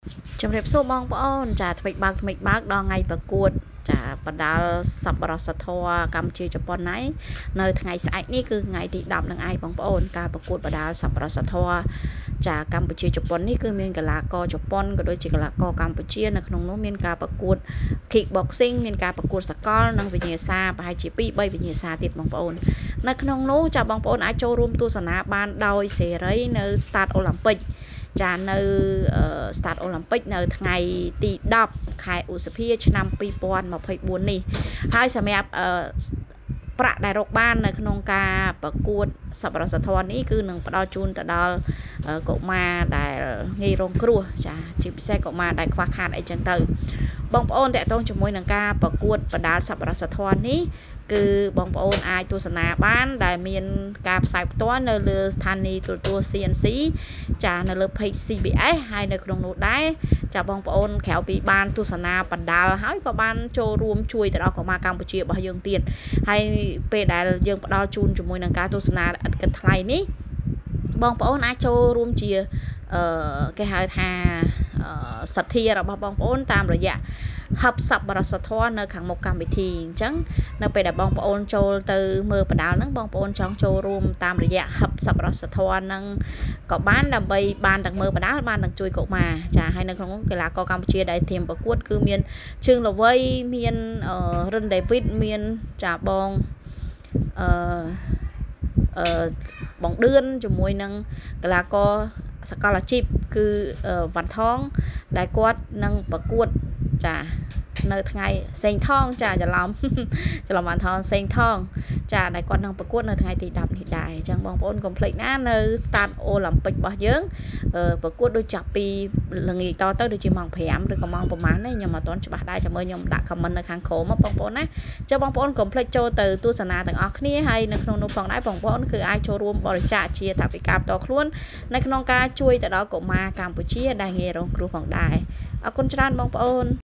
ជំរាបសួរបងប្អូនចាថ្មិចបើកដល់ថ្ងៃប្រកួតចាបណ្ដាលសប្បុរសធម៌កម្ពុជាជប៉ុនណៃនៅថ្ងៃស្អែកនេះគឺថ្ងៃទី10នឹងឯងបងប្អូនការប្រកួតបណ្ដាលសប្បុរសធម៌ចាកម្ពុជាជប៉ុននេះគឺមានកីឡាករជប៉ុនក៏ដូចជាកីឡាករកម្ពុជានៅក្នុងនោះមានការប្រកួត kickboxing មានការប្រកួតសកលនិងវិញ្ញាសាប្រហែលជា2-3វិញ្ញាសាទៀតបងប្អូននៅក្នុងនោះចាបងប្អូនអាចចូលរួមទស្សនាបានដោយសេរីនៅ Stade Olympic ចានៅ Stade Olympic នៅថ្ងៃទី10ខែឧសភាឆ្នាំ2024នេះហើយសម្រាប់ប្រាក់ដែលរកបាននៅក្នុងការប្រកួតសប្បុរសធម៌នេះគឺនឹងផ្ដល់ជូនទៅដល់កុមារដែលងាយរងគ្រោះចាជាពិសេសកុមារដែលខ្វះខាតអីចឹងទៅបងប្អូនតាក់ទងជាមួយនឹងការប្រកួតបណ្ដាលសប្បុរសធម៌នេះគឺបងប្អូនអាចទស្សនាបានដែលមានការផ្សាយផ្ទាល់នៅលើស្ថានីយ៍ទូរទស្សន៍ CNC ចានៅលើ page CBS ហើយនៅក្នុងនោះដែរចាបងប្អូនក្រៅពីបានទស្សនាបណ្ដាលហើយក៏បានចូលរួមជួយទៅដល់កុមារកម្ពុជារបស់យើងទៀតហើយពេលដែលយើងផ្ដល់ជូនជាមួយនឹងការទស្សនាឥតគិតថ្លៃនេះបងប្អូនអាចចូលរួមជាគេហៅថាសទ្ធារបស់បងប្អូនតាមរយៈហបសប្បុរសធម៌នៅខាងមុខកម្មវិធីអញ្ចឹងនៅពេលដែលបងប្អូនចូលទៅមើលបណ្ដាលហ្នឹងបងប្អូនចង់ចូលរួមតាមរយៈហបសប្បុរសធម៌ហ្នឹងក៏បានដើម្បីបានទាំងមើលបណ្ដាលបានទាំងជួយកុមារចាហើយនៅក្នុងកីឡាករកម្ពុជាដែលធៀមប្រកួតគឺមានជើងល្វីមានរិនដេវីតមានចាបងបងឌឿនជាមួយនឹងកីឡាករសកលអាជីពគឺវ៉ាន់ថងដែលគាត់នឹងប្រកួតចានៅថ្ងៃសេងថងចាច្រឡំវ៉ាន់ថងសេងថងចាដែលគាត់នឹងប្រកួតនៅថ្ងៃទី10នេះដែរអញ្ចឹងបងប្អូនកុំភ្លេចណានៅ Stade Olympic របស់យើងប្រកួតដូចចាប់ពីល្ងាចតទៅដូចជាម៉ោង5ឬក៏ម៉ោងប្រហែលនេះខ្ញុំអត់ទាន់ច្បាស់ដែរចាំមើលខ្ញុំដាក់ comment នៅខាងក្រោមបងប្អូនណាចុះបងប្អូនកុំភ្លេចចូលទៅទស្សនាទាំងអស់គ្នាហើយនៅក្នុងនោះផងដែរបងប្អូនគឺអាចចូលរួមបរិច្ចាគជាថវិកាផ្ទាល់ខ្លួននៅក្នុងការជួយទៅដល់កុមារកម្ពុជាដែលងាយរងគ្រោះផងដែរអរគុណច្រើនបងប្អូន